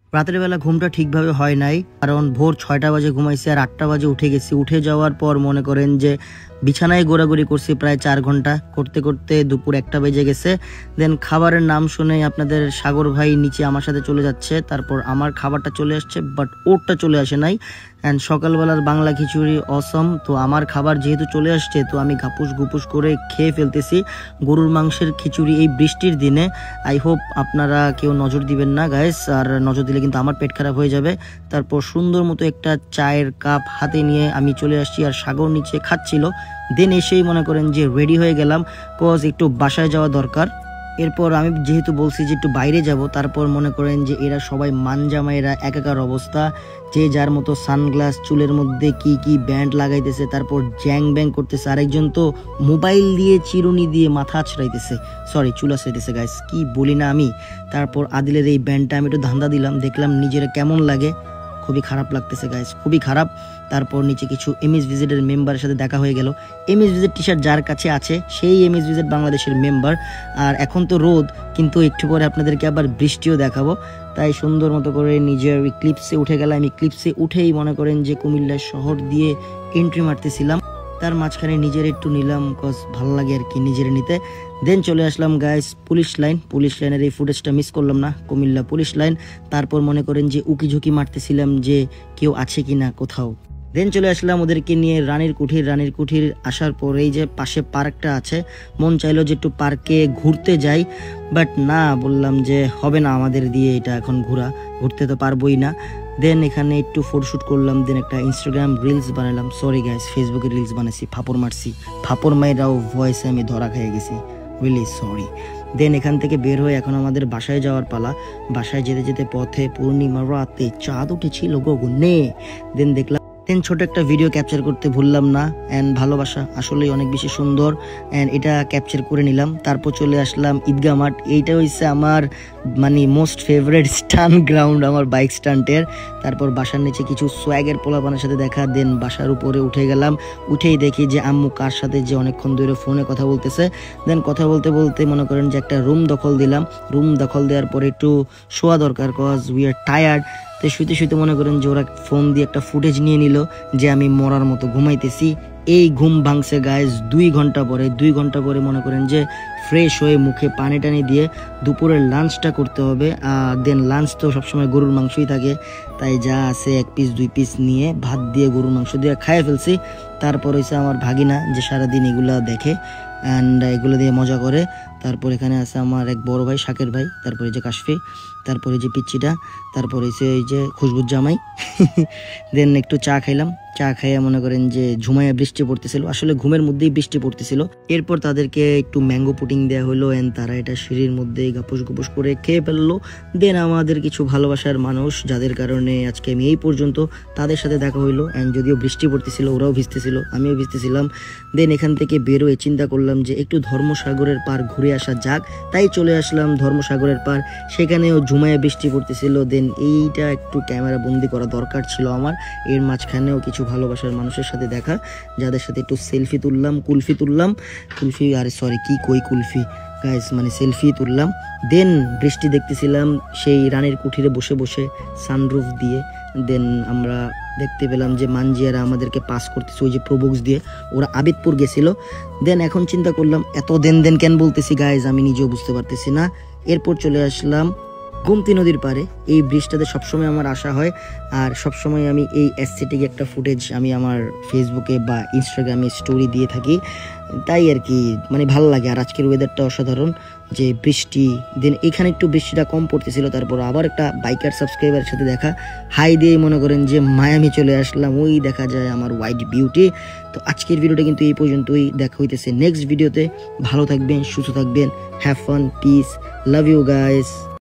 রাতের বেলা ঘুমটা ঠিকভাবে হয় নাই, কারণ ভোর 6টা বাজে ঘুমাইছি আর 8টা বাজে উঠে গেছি। উঠে যাওয়ার পর মনে করেন যে বিছানায় ঘোরাঘুরি করছি প্রায় 4 ঘন্টা, করতে করতে দুপুর 1টা বেজে গেছে। দেন খাবারের নাম শুনে আপনাদের সাগর ভাই নিচে আমার সাথে চলে যাচ্ছে, তারপর আমার খাবারটা চলে আসছে, বাট ওরটা চলে আসে নাই। অ্যান্ড সকালবেলার বাংলা খিচুড়ি অসম, তো আমার খাবার যেহেতু চলে আসছে তো আমি ঘাপুস গুপুস করে খেয়ে ফেলতেছি গরুর মাংসের খিচুড়ি এই বৃষ্টির দিনে। আই হোপ আপনারা কেউ নজর দিবেন না গাইস, আর নজর দিলে কিন্তু আমার পেট খারাপ হয়ে যাবে। তারপর সুন্দর মতো একটা চায়ের কাপ হাতে নিয়ে আমি চলে আসছি, আর সাগর নিচে খাচ্ছিল। দেন এসেই মনে করেন যে রেডি হয়ে গেলাম, কজ একটু বাসায় যাওয়া দরকার। এরপর আমি যেহেতু বলছি যে একটু বাইরে যাব, তারপর মনে করেন যে এরা সবাই মানজামাইরা একাকার অবস্থা, যে যার মতো সানগ্লাস, চুলের মধ্যে কি কি ব্যান্ড লাগাইতেছে, তারপর জ্যাং ব্যাং করতেছে। আরেকজন তো মোবাইল দিয়ে চিরুনি দিয়ে মাথা আছড়াইতেছে, সরি চুল আছড়াইতেছে গাইস, কি বলি না আমি। তারপর আদিলের এই ব্যান্ডটা আমি একটু ধান্দা দিলাম, দেখলাম নিজের কেমন লাগে, খুবই খারাপ লাগতেছে গাইস, খুবই খারাপ। তারপর নিচে কিছু এমএস ভিজিটের মেম্বারের সাথে দেখা হয়ে গেল। এমএস ভিজিট টি শার্ট যার কাছে আছে সেই এমএস ভিজিট বাংলাদেশের মেম্বার। আর এখন তো রোদ, কিন্তু একটু পরে আপনাদেরকে আবার বৃষ্টিও দেখাবো। তাই সুন্দর মতো করে নিজের ক্লিপসে উঠে গেলাম। আমি ক্লিপসে উঠেই মনে করেন যে কুমিল্লা শহর দিয়ে এন্ট্রি মারতেছিলাম, তার মাঝখানে নিজের একটু নিলাম, কজ ভালো লাগে আর কি নিজের নিতে। দেন চলে আসলাম গাইস পুলিশ লাইন। পুলিশ লাইনের এই ফুটেজটা মিস করলাম না, কুমিল্লা পুলিশ লাইন। তারপর মনে করেন যে উকি ঝুঁকি মারতেছিলাম যে কেউ আছে কিনা কোথাও। দেন চলে আসলাম ওদেরকে নিয়ে রানীর কুঠির। রানীর কুঠির আসার পরেই যে পাশে পার্কটা আছে, মন চাইলো যে একটু পার্কে ঘুরতে যাই, বাট না, বললাম যে হবে না আমাদের দিয়ে এটা এখন ঘুরতে তো পারবোই না। দেন এখানে একটু ফটোশ্যুট করলাম, দেন একটা ইনস্টাগ্রাম রিলস বানালাম। সরি গাইস, ফেসবুকে রিলস বানাইছি, ফাপড় মারছি, ফাপড় মাইরাও ভয়েসে আমি ধরা খেয়ে গেছি, রিয়েলি সরি। দেন এখান থেকে বের হয়ে এখন আমাদের বাসায় যাওয়ার পালা। বাসায় যেতে যেতে পথে পূর্ণিমা রাতে চাঁদ উঠেছিল গগনে। দেন দেখলাম, দেন ছোট একটা ভিডিও ক্যাপচার করতে ভুললাম না। অ্যান্ড ভালোবাসা আসলেই অনেক বেশি সুন্দর, অ্যান্ড এটা ক্যাপচার করে নিলাম। তারপর চলে আসলাম ঈদগাহ মাঠ। এইটা হচ্ছে আমার মানে মোস্ট ফেভারিট স্টান্ট গ্রাউন্ড আমার বাইক স্টান্টের। তারপর বাসার নিচে কিছু সোয়াগের পোলাপানের সাথে দেখা। দেন বাসার উপরে উঠে গেলাম, উঠেই দেখি যে আম্মু কার সাথে যে অনেকক্ষণ ধরে ফোনে কথা বলতেছে। দেন কথা বলতে বলতে মনে করেন যে একটা রুম দখল দিলাম। রুম দখল দেওয়ার পরে একটু শোয়া দরকার, কজ উই আর টায়ার্ড। তো শুতে শুতে মনে করেন যে ওরা ফোন দিয়ে একটা ফুটেজ নিয়ে নিল যে আমি মরার মতো ঘুমাইতেছি। এই ঘুম ভাঙছে গাইজ 2 ঘন্টা পরে। 2 ঘন্টা পরে মনে করেন যে ফ্রেশ হয়ে মুখে পানি টানি দিয়ে দুপুরের লাঞ্চটা করতে হবে। দেন লাঞ্চ তো সবসময় গরুর মাংসই থাকে, তাই যা আছে 1 পিস 2 পিস নিয়ে ভাত দিয়ে গরুর মাংস দিয়ে খাইয়ে ফেলছি। তারপর হয়েছে আমার ভাগিনা, যে সারাদিন এগুলা দেখে অ্যান্ড এগুলো দিয়ে মজা করে। তারপর এখানে আছে আমার এক বড় ভাই শাকের ভাই, তারপরে যে কাশফি, তারপরে যে পিচ্চিটা, তারপরে এই যে খুশবুর জামাই। দেন একটু চা খাইলাম। চা খাইয়া মনে করেন যে ঝুমাইয়া বৃষ্টি পড়তেছিল, আসলে ঘুমের মধ্যেই বৃষ্টি পড়তেছিল। এরপর তাদেরকে একটু ম্যাঙ্গো পুডিং দেওয়া হলো, এন্ড তারা এটা সিঁড়ির মধ্যে গাপুস গুপুস করে খেয়ে ফেললো। দেন আমাদের কিছু ভালোবাসার মানুষ, যাদের কারণে আজকে আমি এই পর্যন্ত, তাদের সাথে দেখা হইলো। অ্যান্ড যদিও বৃষ্টি পড়তেছিল, ওরাও ভিজতেছিল, আমিও ভিজতেছিলাম। দেন এখান থেকে বেরোয় চিন্তা করলাম যে একটু ধর্মসাগরের পার ঘুরে আসা যাক, তাই চলে আসলাম ধর্মসাগরের পার। সেখানেও ঝুমাইয়া বৃষ্টি পড়তেছিল। দেন এইটা একটু ক্যামেরা বন্দি করা দরকার ছিল আমার। এর মাঝখানেও কিছু ভালোবাসার মানুষের সাথে দেখা, যাদের সাথে একটু সেলফি তুললাম, কুলফি তুললাম, কুলফি আরে সরি কি কই কুলফি গাইস, মানে সেলফি তুললাম। দেন বৃষ্টি দেখতেছিলাম সেই রানীর কুঠিরে বসে বসে সানরুফ দিয়ে। দেন আমরা দেখতে পেলাম যে মানজিয়ারা আমাদেরকে পাস করতেছে ওই যে প্রোবক্স দিয়ে, ওরা আবিদপুর গেছিল। দেন এখন চিন্তা করলাম এত দেন কেন বলতেছি গাইজ, আমি নিজেও বুঝতে পারতেছি না। এরপর চলে আসলাম গোমতী নদীর পারে। এই ব্রিজটাতে সবসময় আমার আশা হয়, আর সবসময় আমি এই অ্যাস্থেটিক একটা ফুটেজ আমি আমার ফেসবুকে বা ইনস্টাগ্রামে স্টোরি দিয়ে থাকি, তাই আর কি মানে ভালো লাগে। আর আজকের ওয়েদারটা অসাধারণ, যে বৃষ্টি। দেন এখানে একটু বৃষ্টিটা কম পড়তেছিল, তারপর আবার একটা বাইকার সাবস্ক্রাইবারের সাথে দেখা, হাই দিয়ে মনে করেন যে মায়ামি চলে আসলাম। ওই দেখা যায় আমার হোয়াইট বিউটি। তো আজকের ভিডিওটা কিন্তু এই পর্যন্তই, দেখা হইতেছে নেক্সট ভিডিওতে। ভালো থাকবেন, সুস্থ থাকবেন, have fun, peace, love you guys.